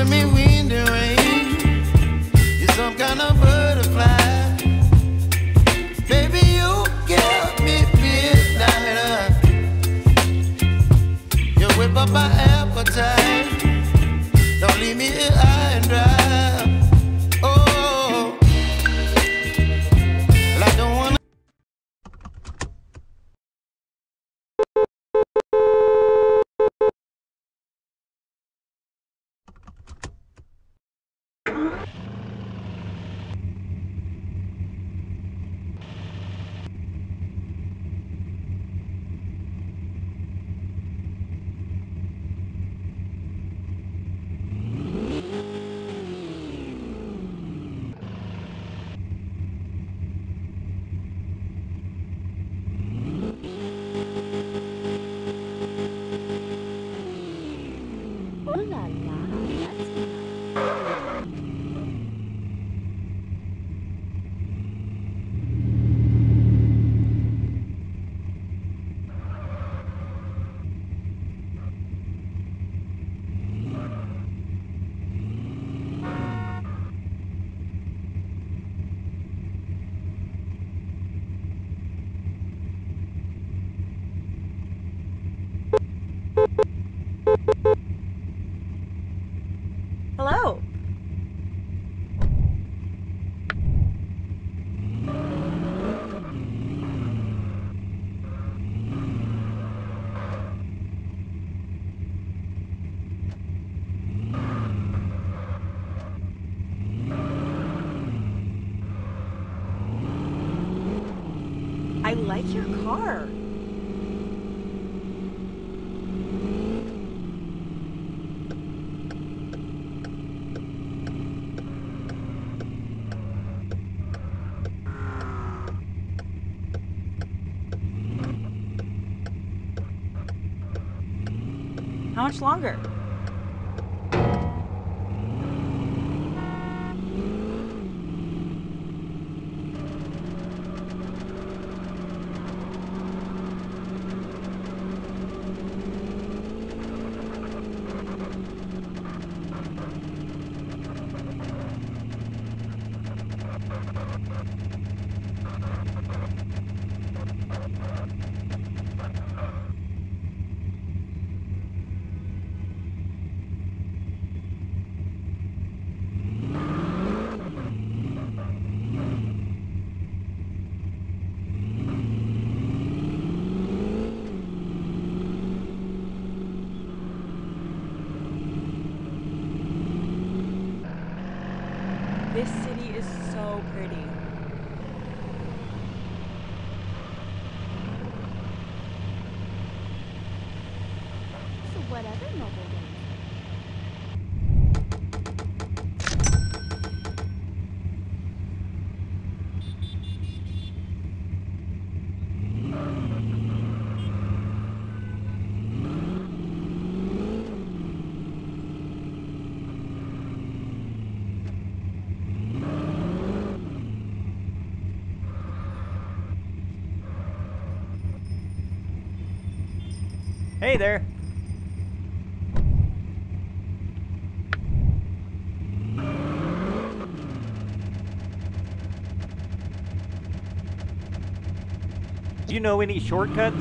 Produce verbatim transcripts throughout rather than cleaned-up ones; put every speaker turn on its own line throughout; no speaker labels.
giving me wind and rain. You're some kind of butterfly. Baby, you give me midnight. You whip up my appetite. Don't leave me here high and dry. Oh, well, I don't wanna.
Hello. I like your car. How much longer? This city is so pretty.
So whatever mobile game.
Hey there. Do you know any shortcuts?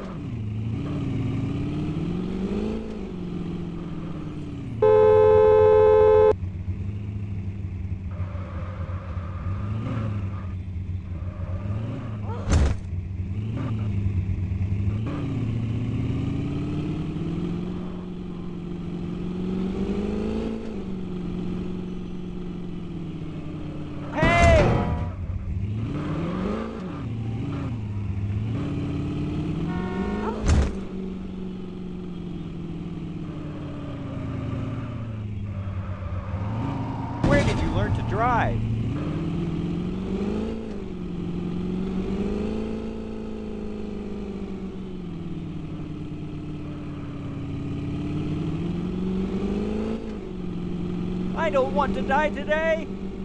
Where did you learn to drive? I don't want to die today.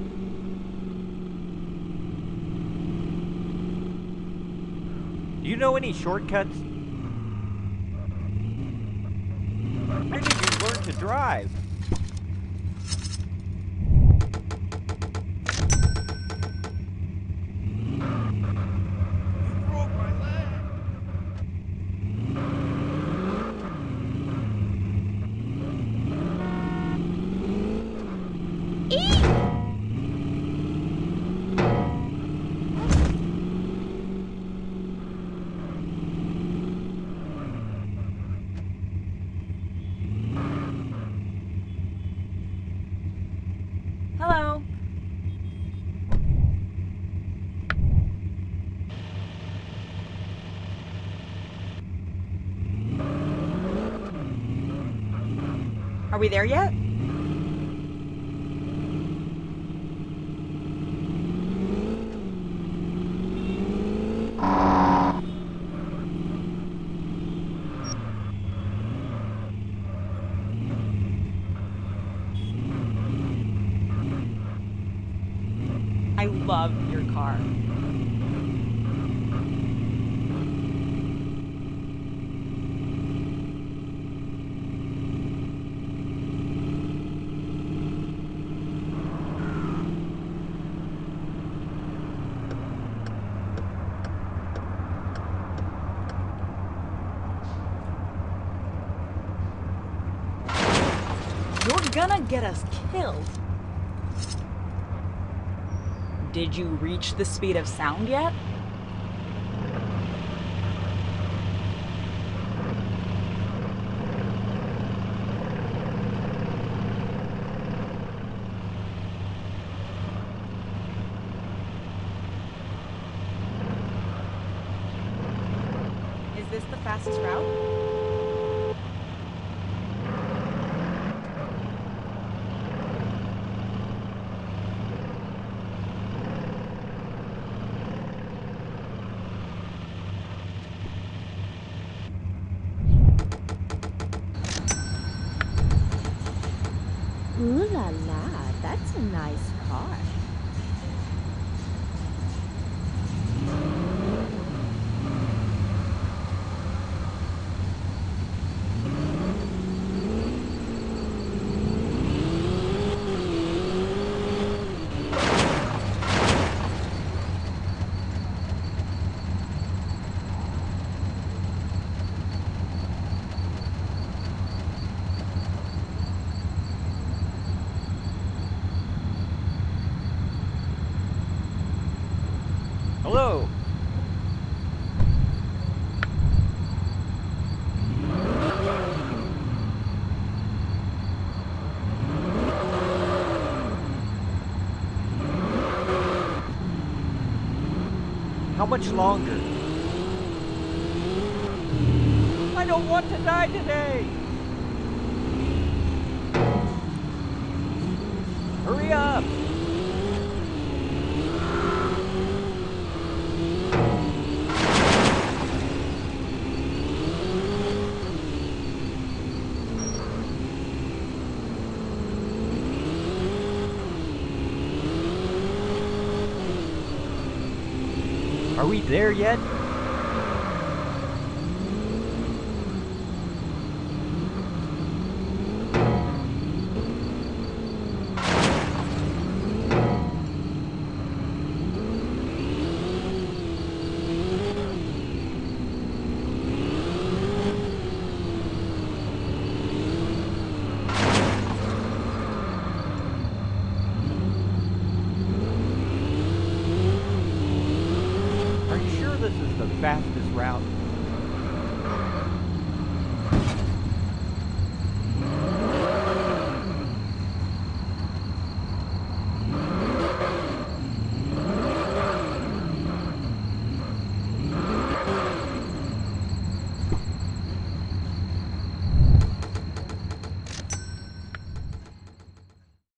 Do you know any shortcuts? Where did you learn to drive?
Are we there yet? I love your car. You're gonna get us killed. Did you reach the speed of sound yet? Is this the fastest route?
Ooh la la, that's a nice car.
Hello. How much longer? I don't want to die today. Hurry up. Are we there yet? This is the fastest route.